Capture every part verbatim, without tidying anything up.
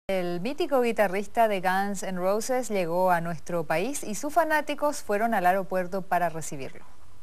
El mítico guitarrista de Guns N' Roses llegó a nuestro país y sus fanáticos fueron al aeropuerto para recibirlo.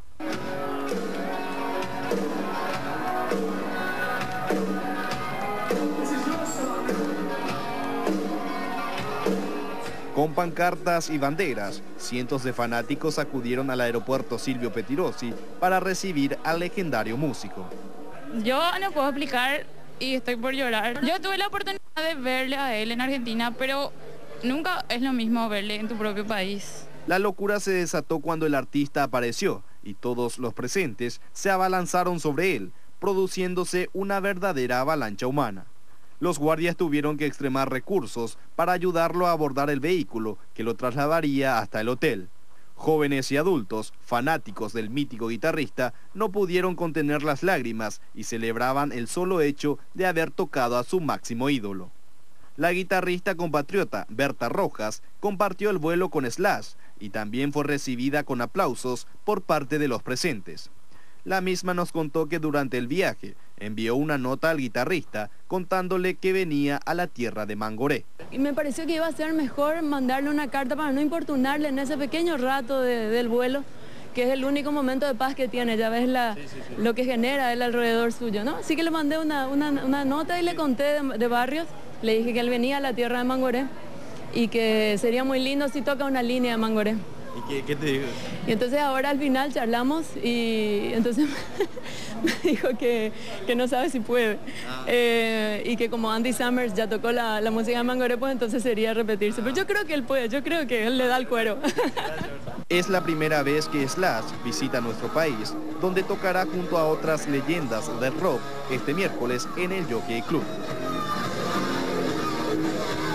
Con pancartas y banderas, cientos de fanáticos acudieron al aeropuerto Silvio Pettirossi para recibir al legendario músico. Yo no puedo explicar y estoy por llorar. Yo tuve la oportunidad de verle a él en Argentina, pero nunca es lo mismo verle en tu propio país. La locura se desató cuando el artista apareció y todos los presentes se abalanzaron sobre él, produciéndose una verdadera avalancha humana. Los guardias tuvieron que extremar recursos para ayudarlo a abordar el vehículo que lo trasladaría hasta el hotel. Jóvenes y adultos, fanáticos del mítico guitarrista, no pudieron contener las lágrimas y celebraban el solo hecho de haber tocado a su máximo ídolo. La guitarrista compatriota Berta Rojas compartió el vuelo con Slash y también fue recibida con aplausos por parte de los presentes. La misma nos contó que durante el viaje envió una nota al guitarrista contándole que venía a la tierra de Mangoré. Y me pareció que iba a ser mejor mandarle una carta para no importunarle en ese pequeño rato de, del vuelo, que es el único momento de paz que tiene, ya ves la, sí, sí, sí. lo que genera él alrededor suyo, ¿no? Así que le mandé una, una, una nota y le conté de, de Barrios, le dije que él venía a la tierra de Mangoré y que sería muy lindo si toca una línea de Mangoré. ¿Y qué, qué te dijo? Y entonces ahora al final charlamos y entonces me dijo que, que no sabe si puede. Ah. Eh, y que como Andy Summers ya tocó la, la música de Mangoré, pues entonces sería repetirse. Pero yo creo que él puede, yo creo que él le da el cuero. Es la primera vez que Slash visita nuestro país, donde tocará junto a otras leyendas del rock este miércoles en el Jockey Club.